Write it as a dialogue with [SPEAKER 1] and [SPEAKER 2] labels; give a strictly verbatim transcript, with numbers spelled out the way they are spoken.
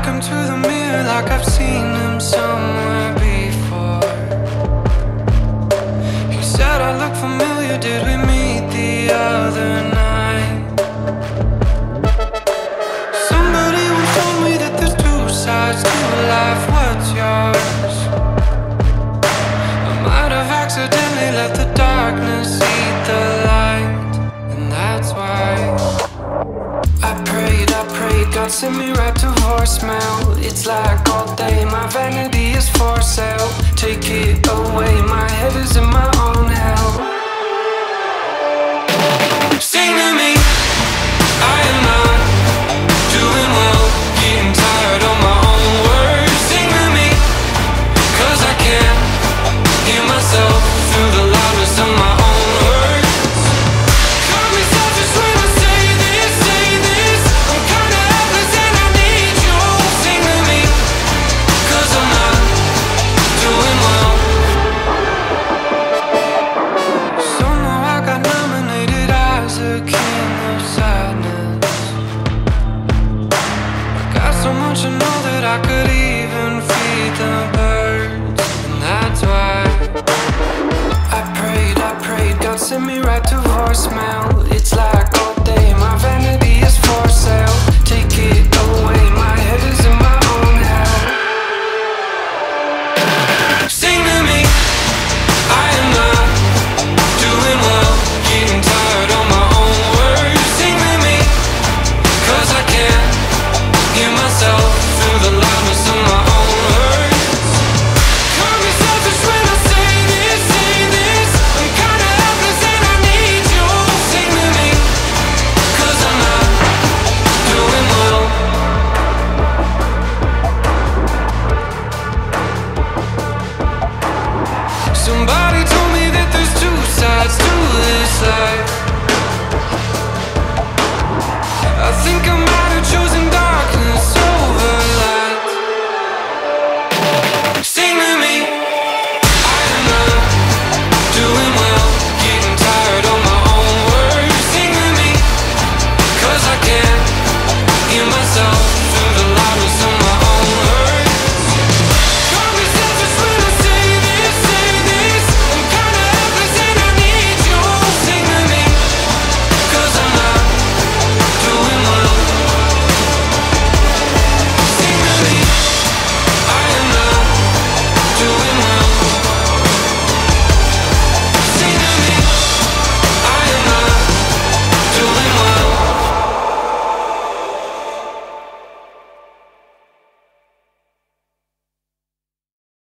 [SPEAKER 1] Talking to the mirror like I've seen him somewhere before. He said I look familiar, did we meet the other night? Somebody once told me that there's two sides to life, what's yours? I might have accidentally let the darkness eat the light, and that's why I prayed, I prayed, God sent me right to voicemail. It's like all day, my vanity is for sale. Take it away, my head is in my own hell. Sing to me, I am not doing well, getting tired of my own words. Sing to me, cause I can't hear myself through the loudness of my own words. Cut me selfish when I say this, say this. I'm kinda helpless and I need you. Sing to me, cause I'm not doing well. So now I got nominated as a king of sadness. I got so much to know that I could even feed the birds, and that's why I prayed, I prayed, God sent me right to voicemail. It's like